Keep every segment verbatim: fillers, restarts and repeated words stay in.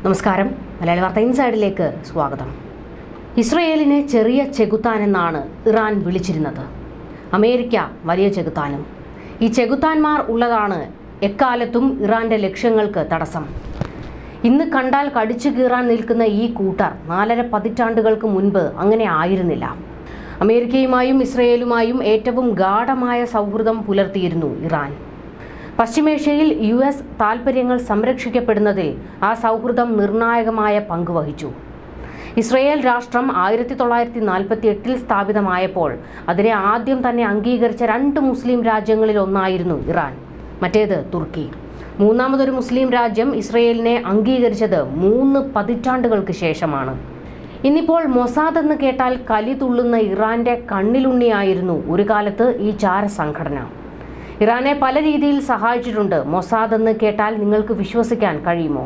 നമസ്കാരം. മലയാളി വാർത്ത ഇൻസൈഡിലേക്ക് സ്വാഗതം. ഇസ്രയേലിനെ ചെറിയ ചെകുത്താൻ എന്നാണ് ഇറാൻ വിളിച്ചിരുന്നത്. അമേരിക്ക വലിയ ചെകുത്താനും. ഈ ചെകുത്താന്മാർ ഉള്ളതാണ് എക്കാലത്തും ഇറാന്റെ ലക്ഷ്യങ്ങൾക്ക് തടസ്സം. ഇന്ന് കണ്ടാൽ കടിച്ചു കീറാൻ നിൽക്കുന്ന ഈ കൂട്ടർ നാലര പതിറ്റാണ്ടുകൾക്ക് മുൻപ് അങ്ങനെ ആയിരുന്നില്ല. അമേരിക്കയുമായും ഇസ്രയേലുമായും ഏറ്റവും ഗാഢമായ സൗഹൃദം പുലർത്തിയിരുന്നു ഇറാൻ. പശ്ചിമേഷ്യയിൽ യു എസ് താൽപ്പര്യങ്ങൾ സംരക്ഷിക്കപ്പെടുന്നതിൽ ആ സൗഹൃദം നിർണായകമായ പങ്ക് വഹിച്ചു. ഇസ്രയേൽ രാഷ്ട്രം ആയിരത്തി തൊള്ളായിരത്തി നാൽപ്പത്തി എട്ടിൽ സ്ഥാപിതമായപ്പോൾ അതിനെ ആദ്യം തന്നെ അംഗീകരിച്ച രണ്ട് മുസ്ലിം രാജ്യങ്ങളിൽ ഒന്നായിരുന്നു ഇറാൻ, മറ്റേത് തുർക്കി. മൂന്നാമതൊരു മുസ്ലിം രാജ്യം ഇസ്രയേലിനെ അംഗീകരിച്ചത് മൂന്ന് പതിറ്റാണ്ടുകൾക്ക് ശേഷമാണ്. ഇന്നിപ്പോൾ മൊസാദ് എന്ന് കേട്ടാൽ കലി തുള്ളുന്ന ഇറാന്റെ കണ്ണിലുണ്ണിയായിരുന്നു ഒരു കാലത്ത് ഈ ചാര സംഘടന. ഇറാനെ പല രീതിയിൽ സഹായിച്ചിട്ടുണ്ട്. മൊസാദ് എന്ന് കേട്ടാൽ നിങ്ങൾക്ക് വിശ്വസിക്കാൻ കഴിയുമോ?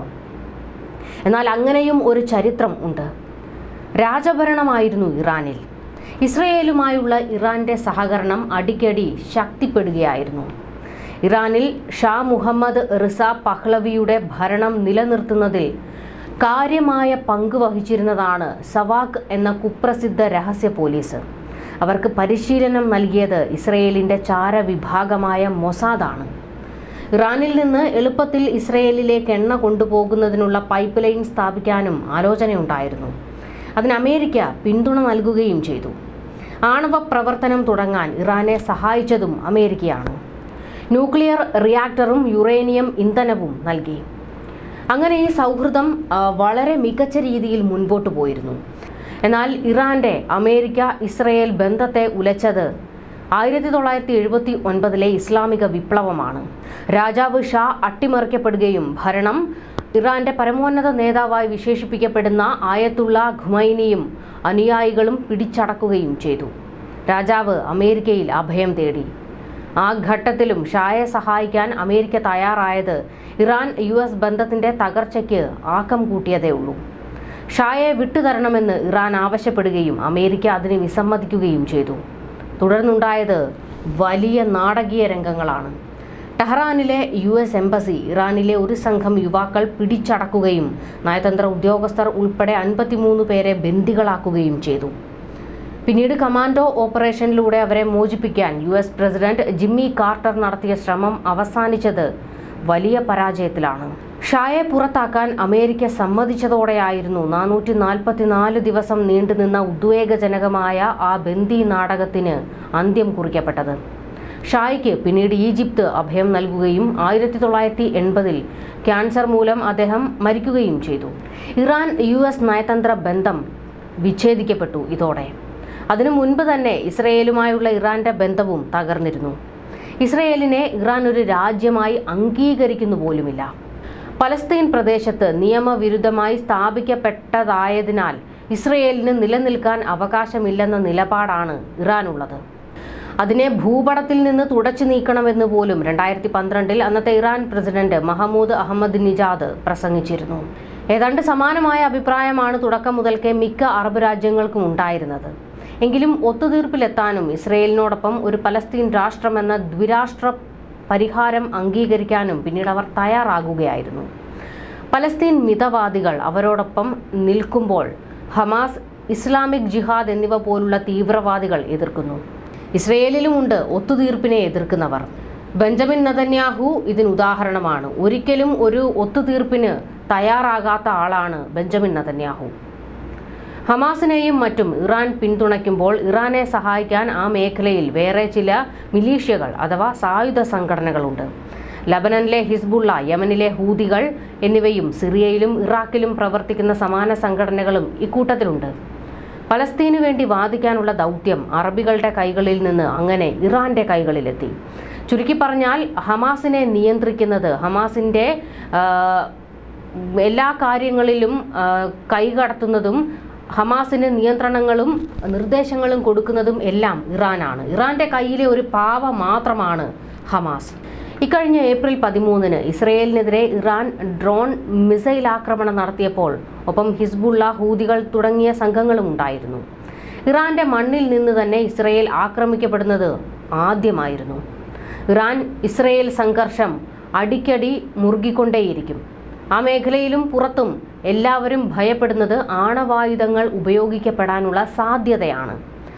എന്നാൽ അങ്ങനെയും ഒരു ചരിത്രം ഉണ്ട്. രാജഭരണമായിരുന്നു ഇറാനിൽ. ഇസ്രയേലുമായുള്ള ഇറാന്റെ സഹകരണം അടിക്കടി ശക്തിപ്പെടുകയായിരുന്നു. ഇറാനിൽ ഷാ മുഹമ്മദ് റിസ പഹ്ലവിയുടെ ഭരണം നിലനിർത്തുന്നതിൽ കാര്യമായ പങ്ക് വഹിച്ചിരുന്നതാണ് സവാക്ക് എന്ന കുപ്രസിദ്ധ രഹസ്യ പോലീസ്. അവർക്ക് പരിശീലനം നൽകിയത് ഇസ്രയേലിൻ്റെ ചാരവിഭാഗമായ മൊസാദാണ്. ഇറാനിൽ നിന്ന് എളുപ്പത്തിൽ ഇസ്രയേലിലേക്ക് എണ്ണ കൊണ്ടുപോകുന്നതിനുള്ള പൈപ്പ് ലൈൻ സ്ഥാപിക്കാനും ആലോചനയുണ്ടായിരുന്നു. അതിന് അമേരിക്ക പിന്തുണ നൽകുകയും ചെയ്തു. ആണവ പ്രവർത്തനം തുടങ്ങാൻ ഇറാനെ സഹായിച്ചതും അമേരിക്കയാണ്. ന്യൂക്ലിയർ റിയാക്ടറും യുറേനിയം ഇന്ധനവും നൽകി. അങ്ങനെ ഈ സൗഹൃദം വളരെ മികച്ച രീതിയിൽ മുൻപോട്ട് പോയിരുന്നു. എന്നാൽ ഇറാന്റെ അമേരിക്ക ഇസ്രയേൽ ബന്ധത്തെ ഉലച്ചത് ആയിരത്തി തൊള്ളായിരത്തി എഴുപത്തി ഒൻപതിലെ ഇസ്ലാമിക വിപ്ലവമാണ്. രാജാവ് ഷാ അട്ടിമറിക്കപ്പെടുകയും ഭരണം ഇറാന്റെ പരമോന്നത നേതാവായി വിശേഷിപ്പിക്കപ്പെടുന്ന ആയത്തുള്ള ഖുമൈനിയും അനുയായികളും പിടിച്ചടക്കുകയും ചെയ്തു. രാജാവ് അമേരിക്കയിൽ അഭയം തേടി. ആ ഘട്ടത്തിലും ഷായെ സഹായിക്കാൻ അമേരിക്ക തയ്യാറായത് ഇറാൻ യു എസ് ബന്ധത്തിന്റെ തകർച്ചയ്ക്ക് ആക്കം കൂട്ടിയതേ ഉള്ളൂ. ഷായെ വിട്ടുതരണമെന്ന് ഇറാൻ ആവശ്യപ്പെടുകയും അമേരിക്ക അതിന് വിസമ്മതിക്കുകയും ചെയ്തു. തുടർന്നുണ്ടായത് വലിയ നാടകീയ രംഗങ്ങളാണ്. ടെഹ്റാനിലെ യു എസ് എംബസി ഇറാനിലെ ഒരു സംഘം യുവാക്കൾ പിടിച്ചടക്കുകയും നയതന്ത്ര ഉദ്യോഗസ്ഥർ ഉൾപ്പെടെ അൻപത്തിമൂന്ന് പേരെ ബന്ദികളാക്കുകയും ചെയ്തു. പിന്നീട് കമാൻഡോ ഓപ്പറേഷനിലൂടെ അവരെ മോചിപ്പിക്കാൻ U S president Jimmy Carter നടത്തിയ ശ്രമം അവസാനിച്ചത് വലിയ പരാജയത്തിലാണ്. ഷായെ പുറത്താക്കാൻ അമേരിക്ക സമ്മതിച്ചതോടെയായിരുന്നു നാനൂറ്റി നാൽപ്പത്തിനാല് ദിവസം നീണ്ടുനിന്ന ഉദ്വേഗജനകമായ ആ ബന്ദി നാടകത്തിന് അന്ത്യം കുറിക്കപ്പെട്ടത്. ഷായ്ക്ക് പിന്നീട് ഈജിപ്ത് അഭയം നൽകുകയും ആയിരത്തി തൊള്ളായിരത്തി എൺപതിൽ ക്യാൻസർ മൂലം അദ്ദേഹം മരിക്കുകയും ചെയ്തു. ഇറാൻ യു എസ് നയതന്ത്ര ബന്ധം വിച്ഛേദിക്കപ്പെട്ടു ഇതോടെ. അതിനു മുൻപ് തന്നെ ഇസ്രയേലുമായുള്ള ഇറാന്റെ ബന്ധവും തകർന്നിരുന്നു. ഇസ്രയേലിനെ ഇറാൻ ഒരു രാജ്യമായി അംഗീകരിക്കുന്നു പോലുമില്ല. പലസ്തീൻ പ്രദേശത്ത് നിയമവിരുദ്ധമായി സ്ഥാപിക്കപ്പെട്ടതായതിനാൽ ഇസ്രയേലിന് നിലനിൽക്കാൻ അവകാശമില്ലെന്ന നിലപാടാണ് ഇറാനുള്ളത്. അതിനെ ഭൂപടത്തിൽ നിന്ന് തുടച്ചു നീക്കണമെന്ന് പോലും രണ്ടായിരത്തി പന്ത്രണ്ടിൽ അന്നത്തെ Iran president Mahmoud Ahmadinejad പ്രസംഗിച്ചിരുന്നു. ഏതാണ്ട് സമാനമായ അഭിപ്രായമാണ് തുടക്കം മുതൽക്കേ മിക്ക അറബ് രാജ്യങ്ങൾക്കും ഉണ്ടായിരുന്നത്. എങ്കിലും ഒത്തുതീർപ്പിലെത്താനും ഇസ്രയേലിനോടൊപ്പം ഒരു പലസ്തീൻ രാഷ്ട്രമെന്ന ദ്വിരാഷ്ട്ര പരിഹാരം അംഗീകരിക്കാനും പിന്നീട് അവർ തയ്യാറാകുകയായിരുന്നു. പലസ്തീൻ മിതവാദികൾ അവരോടൊപ്പം നിൽക്കുമ്പോൾ ഹമാസ്, ഇസ്ലാമിക് ജിഹാദ് എന്നിവ പോലുള്ള തീവ്രവാദികൾ എതിർക്കുന്നു. ഇസ്രയേലിലുമുണ്ട് ഒത്തുതീർപ്പിനെ എതിർക്കുന്നവർ. ബെഞ്ചമിൻ നെതന്യാഹു ഇതിന് ഉദാഹരണമാണ്. ഒരിക്കലും ഒരു ഒത്തുതീർപ്പിന് തയ്യാറാകാത്ത ആളാണ് ബെഞ്ചമിൻ നെതന്യാഹു. ഹമാസിനെയും മറ്റും ഇറാൻ പിന്തുണയ്ക്കുമ്പോൾ ഇറാനെ സഹായിക്കാൻ ആ മേഖലയിൽ വേറെ ചില മിലീഷ്യകൾ അഥവാ സായുധ സംഘടനകളുണ്ട്. ലബനനിലെ ഹിസ്ബുള്ള, യമനിലെ ഹൂതികൾ എന്നിവയും സിറിയയിലും ഇറാഖിലും പ്രവർത്തിക്കുന്ന സമാന സംഘടനകളും ഇക്കൂട്ടത്തിലുണ്ട്. പലസ്തീനു വേണ്ടി വാദിക്കാനുള്ള ദൗത്യം അറബികളുടെ കൈകളിൽ നിന്ന് അങ്ങനെ ഇറാന്റെ കൈകളിലെത്തി. ചുരുക്കി പറഞ്ഞാൽ ഹമാസിനെ നിയന്ത്രിക്കുന്നത്, ഹമാസിന്റെ എല്ലാ കാര്യങ്ങളിലും കൈകടത്തുന്നതും ഹമാസിന് നിയന്ത്രണങ്ങളും നിർദ്ദേശങ്ങളും കൊടുക്കുന്നതും എല്ലാം ഇറാനാണ്. ഇറാന്റെ കയ്യിലെ ഒരു പാവ മാത്രമാണ് ഹമാസ്. ഇക്കഴിഞ്ഞ ഏപ്രിൽ പതിമൂന്നിന് ഇസ്രയേലിനെതിരെ ഇറാൻ ഡ്രോൺ മിസൈൽ ആക്രമണം നടത്തിയപ്പോൾ ഒപ്പം ഹിസ്ബുള്ള, ഹൂതികൾ തുടങ്ങിയ സംഘങ്ങളും ഉണ്ടായിരുന്നു. ഇറാന്റെ മണ്ണിൽ നിന്ന് തന്നെ ഇസ്രയേൽ ആക്രമിക്കപ്പെടുന്നത് ആദ്യമായിരുന്നു. ഇറാൻ ഇസ്രയേൽ സംഘർഷം അടിക്കടി മുറുകിക്കൊണ്ടേയിരിക്കും. ആ മേഖലയിലും പുറത്തും എല്ലാവരും ഭയപ്പെടുന്നത് ആണവായുധങ്ങൾ ഉപയോഗിക്കപ്പെടാനുള്ള സാധ്യതയാണ്.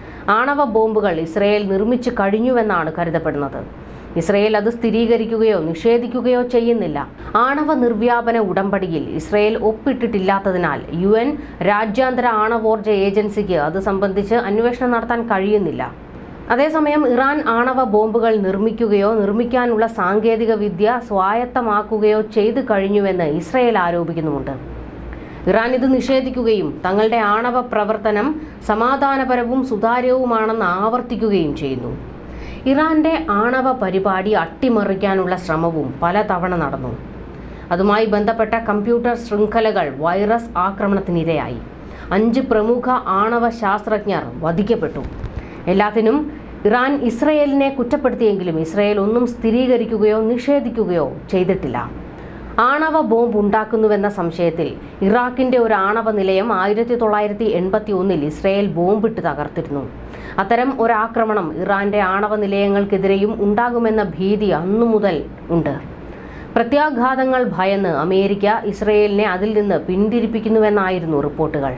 ആണവ ബോംബുകൾ ഇസ്രയേൽ നിർമ്മിച്ചു കഴിഞ്ഞുവെന്നാണ് കരുതപ്പെടുന്നത്. ഇസ്രയേൽ അത് സ്ഥിരീകരിക്കുകയോ നിഷേധിക്കുകയോ ചെയ്യുന്നില്ല. ആണവ നിർവ്യാപന ഉടമ്പടിയിൽ ഇസ്രയേൽ ഒപ്പിട്ടിട്ടില്ലാത്തതിനാൽ യു എൻ രാജ്യാന്തര ആണവോർജ ഏജൻസിക്ക് അത് സംബന്ധിച്ച് അന്വേഷണം നടത്താൻ കഴിയുന്നില്ല. അതേസമയം ഇറാൻ ആണവ ബോംബുകൾ നിർമ്മിക്കുകയോ നിർമ്മിക്കാനുള്ള സാങ്കേതിക വിദ്യ സ്വായത്തമാക്കുകയോ ചെയ്തു കഴിഞ്ഞുവെന്ന് ഇസ്രയേൽ ആരോപിക്കുന്നുമുണ്ട്. ഇറാൻ ഇത് നിഷേധിക്കുകയും തങ്ങളുടെ ആണവ പ്രവർത്തനം സമാധാനപരവും സുതാര്യവുമാണെന്ന് ആവർത്തിക്കുകയും ചെയ്യുന്നു. ഇറാന്റെ ആണവ പരിപാടി അട്ടിമറിക്കാനുള്ള ശ്രമവും പലതവണ നടന്നു. അതുമായി ബന്ധപ്പെട്ട കമ്പ്യൂട്ടർ ശൃംഖലകൾ വൈറസ് ആക്രമണത്തിനിരയായി. അഞ്ച് പ്രമുഖ ആണവ ശാസ്ത്രജ്ഞർ വധിക്കപ്പെട്ടു. എല്ലാത്തിനും ഇറാൻ ഇസ്രയേലിനെ കുറ്റപ്പെടുത്തിയെങ്കിലും ഇസ്രയേൽ ഒന്നും സ്ഥിരീകരിക്കുകയോ നിഷേധിക്കുകയോ ചെയ്തിട്ടില്ല. ആണവ ബോംബ് ഉണ്ടാക്കുന്നുവെന്ന സംശയത്തിൽ ഇറാഖിന്റെ ഒരു ആണവ നിലയം ആയിരത്തി തൊള്ളായിരത്തി എൺപത്തി ഒന്നിൽ ഇസ്രയേൽ ബോംബിട്ട് തകർത്തിരുന്നു. അത്തരം ഒരാക്രമണം ഇറാന്റെ ആണവ നിലയങ്ങൾക്കെതിരെയും ഉണ്ടാകുമെന്ന ഭീതി അന്നു മുതൽ ഉണ്ട്. പ്രത്യാഘാതങ്ങൾ ഭയന്ന് അമേരിക്ക ഇസ്രയേലിനെ അതിൽ നിന്ന് പിന്തിരിപ്പിക്കുന്നുവെന്നായിരുന്നു റിപ്പോർട്ടുകൾ.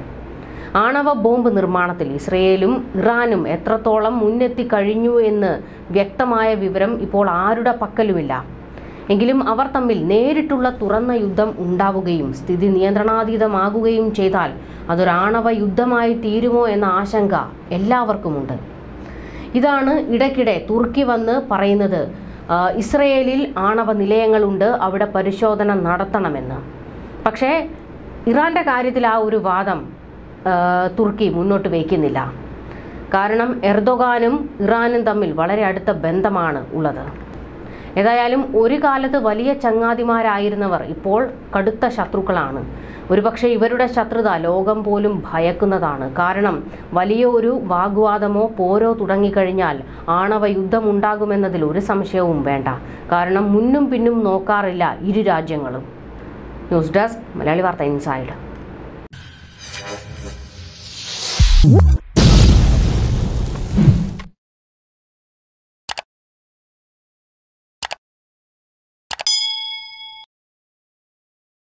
ആണവ ബോംബ് നിർമ്മാണത്തിൽ ഇസ്രയേലും ഇറാനും എത്രത്തോളം മുന്നെത്തി കഴിഞ്ഞു എന്ന് വ്യക്തമായ വിവരം ഇപ്പോൾ ആരുടെ പക്കലുമില്ല. എങ്കിലും അവർ തമ്മിൽ നേരിട്ടുള്ള തുറന്ന യുദ്ധം ഉണ്ടാവുകയും സ്ഥിതി നിയന്ത്രണാതീതമാകുകയും ചെയ്താൽ അതൊരാണവ യുദ്ധമായി തീരുമോ എന്ന ആശങ്ക എല്ലാവർക്കുമുണ്ട്. ഇതാണ് ഇടയ്ക്കിടെ തുർക്കി വന്ന് പറയുന്നത് ഇസ്രയേലിൽ ആണവ നിലയങ്ങളുണ്ട്, അവിടെ പരിശോധന നടത്തണമെന്ന്. പക്ഷേ ഇറാന്റെ കാര്യത്തിൽ ആ ഒരു വാദം തുർക്കി മുന്നോട്ട് വയ്ക്കുന്നില്ല. കാരണം എർദോഗാനും ഇറാനും തമ്മിൽ വളരെ അടുത്ത ബന്ധമാണ് ഉള്ളത്. ഏതായാലും ഒരു കാലത്ത് വലിയ ചങ്ങാതിമാരായിരുന്നവർ ഇപ്പോൾ കടുത്ത ശത്രുക്കളാണ്. ഒരുപക്ഷെ ഇവരുടെ ശത്രുത ലോകം പോലും ഭയക്കുന്നതാണ്. കാരണം വലിയ ഒരു വാഗ്വാദമോ പോരോ തുടങ്ങിക്കഴിഞ്ഞാൽ ആണവ യുദ്ധമുണ്ടാകുമെന്നതിൽ ഒരു സംശയവും വേണ്ട. കാരണം മുന്നും പിന്നും നോക്കാറില്ല ഇരു രാജ്യങ്ങളും. ന്യൂസ് ഡെസ്ക് മലയാളി വാർത്ത ഇൻസൈഡ്.